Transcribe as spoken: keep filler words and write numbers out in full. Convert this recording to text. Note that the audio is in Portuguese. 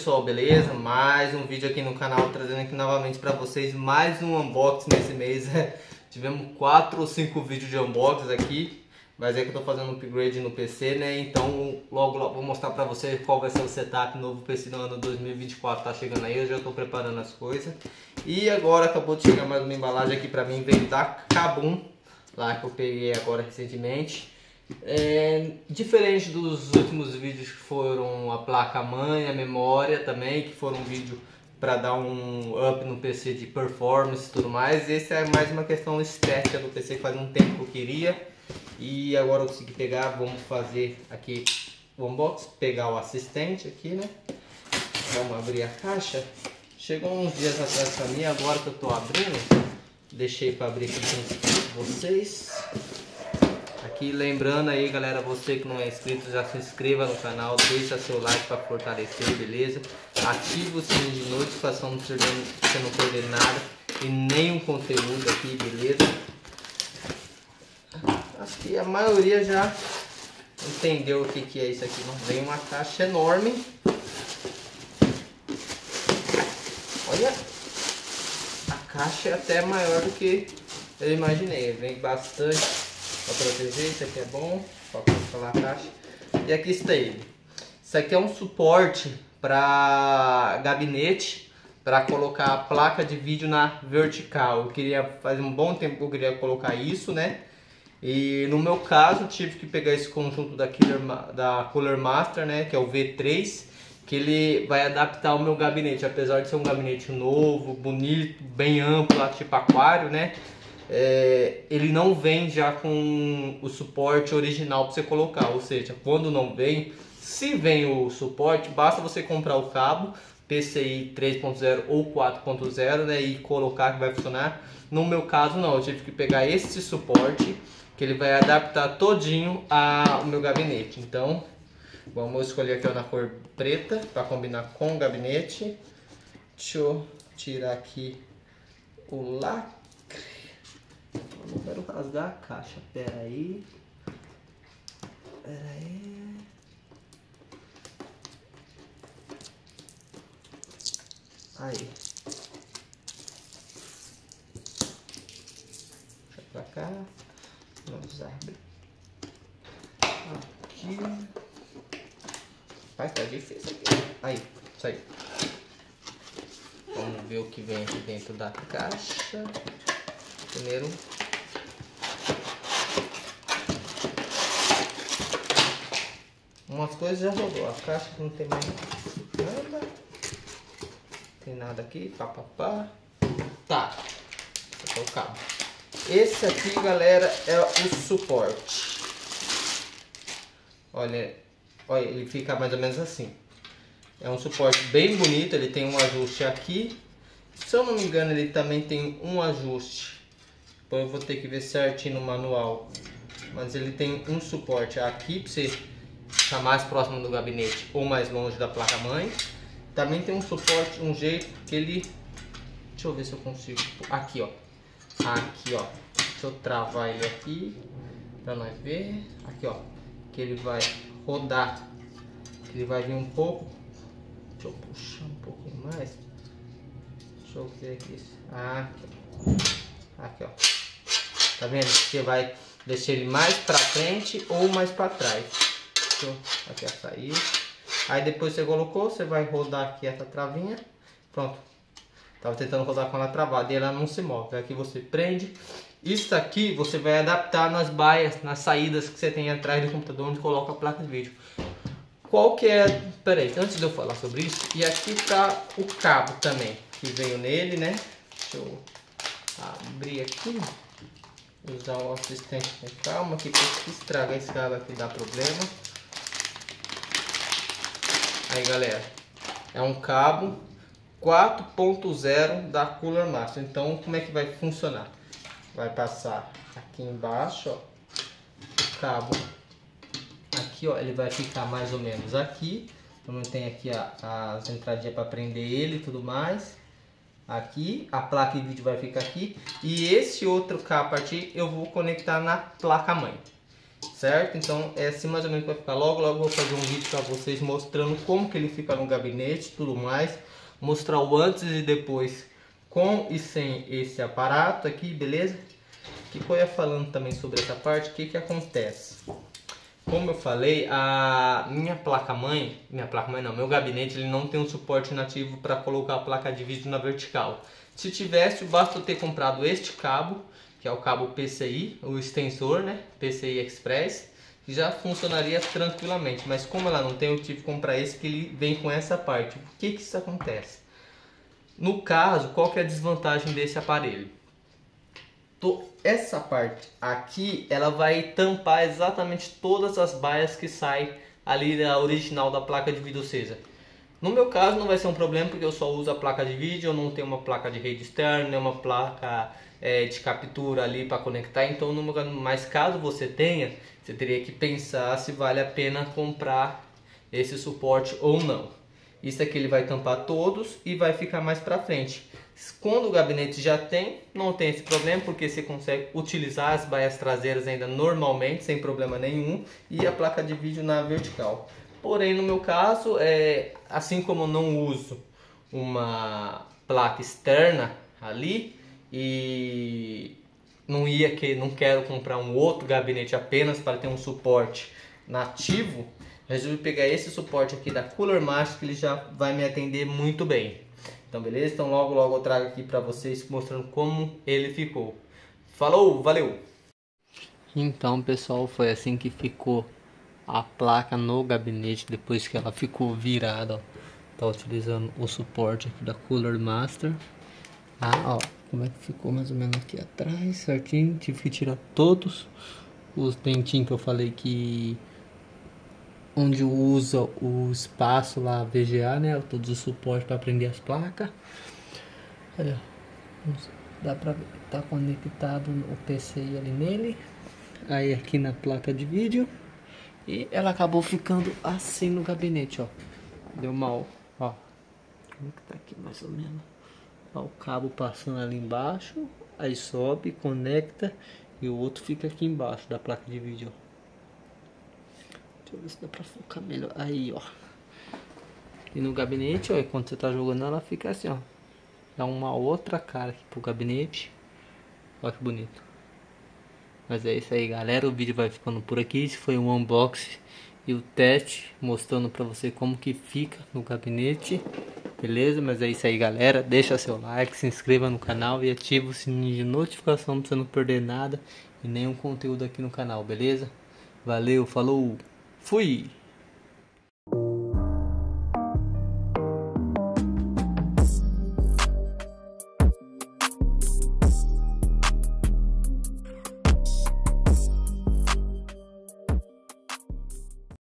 pessoal, beleza? Mais um vídeo aqui no canal, trazendo aqui novamente para vocês mais um unboxing nesse mês. Tivemos quatro ou cinco vídeos de unboxing aqui, mas é que eu tô fazendo um upgrade no P C, né? Então logo, logo vou mostrar para vocês qual vai ser o setup novo P C do ano dois mil e vinte e quatro, tá chegando aí, eu já tô preparando as coisas. E agora acabou de chegar mais uma embalagem aqui para mim, veio da Kabum, lá que eu peguei agora recentemente. É, diferente dos últimos vídeos que foram a placa-mãe, a memória também, que foram um vídeo para dar um up no P C de performance e tudo mais. Esse é mais uma questão estética do P C que faz um tempo que eu queria e agora eu consegui pegar. Vamos fazer aqui o unboxing, pegar o assistente aqui, né? Vamos abrir a caixa. Chegou uns dias atrás para mim, agora que eu tô abrindo, deixei para abrir aqui com vocês. Aqui lembrando aí, galera, você que não é inscrito, já se inscreva no canal, deixa seu like para fortalecer, beleza? Ativa o sininho de notificação para você não perder nada e nenhum conteúdo aqui, beleza? Acho que a maioria já entendeu o que, que é isso aqui. Não vem uma caixa enorme. Olha, a caixa é até maior do que eu imaginei, vem bastante para proteger. Isso aqui é bom para controlar a caixa. E aqui está ele. Isso aqui é um suporte para gabinete, para colocar a placa de vídeo na vertical. Eu queria, faz um bom tempo que eu queria colocar isso, né? E no meu caso tive que pegar esse conjunto da, Killer, da Cooler Master, né? Que é o V três, que ele vai adaptar o meu gabinete. Apesar de ser um gabinete novo, bonito, bem amplo, tipo aquário, né? É, ele não vem já com o suporte original para você colocar, ou seja, quando não vem, se vem o suporte, basta você comprar o cabo P C I três ponto zero ou quatro ponto zero, né, e colocar que vai funcionar. No meu caso não, eu tive que pegar esse suporte que ele vai adaptar todinho ao meu gabinete. Então vamos escolher aqui ó, na cor preta para combinar com o gabinete. Deixa eu tirar aqui o lacre. Eu não quero rasgar a caixa. Pera aí. Pera aí. Aí. Deixa pra cá. Vamos abrir. Aqui. Vai, tá difícil aqui. Aí, isso aí. Vamos ver o que vem aqui dentro da caixa. Primeiro. Umas coisas já rodou, a caixa não tem mais nada, tem nada aqui, papapá. Tá, esse é o cabo. Esse aqui, galera, é o suporte. Olha, olha, ele fica mais ou menos assim. É um suporte bem bonito, ele tem um ajuste aqui. Se eu não me engano, ele também tem um ajuste. Depois eu vou ter que ver certinho no manual. Mas ele tem um suporte aqui para você ficar mais próximo do gabinete ou mais longe da placa-mãe. Também tem um suporte, um jeito que ele... Deixa eu ver se eu consigo... Aqui, ó. Aqui, ó. Deixa eu travar ele aqui para nós ver. Aqui, ó. Que ele vai rodar. Que ele vai vir um pouco. Deixa eu puxar um pouquinho mais. Deixa eu ver aqui. Ah, aqui, ó. Tá vendo? Você vai deixar ele mais para frente ou mais para trás. Aqui a sair. Aí depois você colocou, você vai rodar aqui essa travinha. Pronto. Tava tentando rodar com ela travada e ela não se move. Aqui você prende. Isso aqui você vai adaptar nas baias, nas saídas que você tem atrás do computador onde coloca a placa de vídeo. Qual que é... Pera aí, antes de eu falar sobre isso. E aqui tá o cabo também que veio nele, né? Deixa eu abrir aqui. Usar o assistente com calma aqui, porque estraga esse cabo aqui, dá problema. Aí, galera, é um cabo quatro ponto zero da Cooler Master. Então, como é que vai funcionar? Vai passar aqui embaixo, ó, o cabo. Aqui, ó, ele vai ficar mais ou menos aqui. Então, tem aqui a, as entradinhas para prender ele e tudo mais. Aqui, a placa de vídeo vai ficar aqui. E esse outro cabo a partir eu vou conectar na placa-mãe. certo? Então é assim mais ou menos que vai ficar. Logo, logo vou fazer um vídeo para vocês mostrando como que ele fica no gabinete, tudo mais. Mostrar o antes e depois com e sem esse aparato aqui, beleza? O que eu ia falando também sobre essa parte, o que que acontece? Como eu falei, a minha placa-mãe, minha placa-mãe não, meu gabinete, ele não tem um suporte nativo para colocar a placa de vídeo na vertical. Se tivesse, basta eu ter comprado este cabo, que é o cabo P C I, o extensor, né, P C I Express, que já funcionaria tranquilamente. Mas como ela não tem, eu tive que comprar esse que ele vem com essa parte. Por que que isso acontece? No caso, qual que é a desvantagem desse aparelho? Essa parte aqui, ela vai tampar exatamente todas as baias que saem ali da original da placa de vídeo, ou seja, no meu caso não vai ser um problema porque eu só uso a placa de vídeo, eu não tenho uma placa de rede externa, nem uma placa é, de captura ali para conectar, então no meu caso, mas caso você tenha, você teria que pensar se vale a pena comprar esse suporte ou não. Isso aqui ele vai tampar todos e vai ficar mais para frente. Quando o gabinete já tem, não tem esse problema, porque você consegue utilizar as baias traseiras ainda normalmente, sem problema nenhum, e a placa de vídeo na vertical. Porém, no meu caso, é, assim como eu não uso uma placa externa ali, e não, ia que, não quero comprar um outro gabinete apenas para ter um suporte nativo, resolvi pegar esse suporte aqui da Cooler Master, que ele já vai me atender muito bem. Então beleza? Então logo logo eu trago aqui pra vocês mostrando como ele ficou. Falou, valeu! Então pessoal, foi assim que ficou a placa no gabinete depois que ela ficou virada, ó. Tá utilizando o suporte aqui da Cooler Master. Ah, ó, como é que ficou mais ou menos aqui atrás, certinho. Tive que tirar todos os dentinhos que eu falei que onde usa o espaço lá V G A, né, todos os suportes para prender as placas. Olha, dá para ver, tá conectado o P C I ali nele. Aí aqui na placa de vídeo. E ela acabou ficando assim no gabinete, ó. Deu mal, ó. Como é que tá aqui mais ou menos? Ó, o cabo passando ali embaixo, aí sobe, conecta e o outro fica aqui embaixo da placa de vídeo, ó. Deixa eu ver se dá pra focar melhor. Aí, ó. E no gabinete, ó, quando você tá jogando ela fica assim, ó. Dá uma outra cara aqui pro gabinete. Olha que bonito. Mas é isso aí, galera. O vídeo vai ficando por aqui. Esse foi um unboxing e o teste mostrando pra você como que fica no gabinete. Beleza? Mas é isso aí, galera. Deixa seu like, se inscreva no canal e ativa o sininho de notificação pra você não perder nada e nenhum conteúdo aqui no canal, beleza? Valeu, falou! Fui!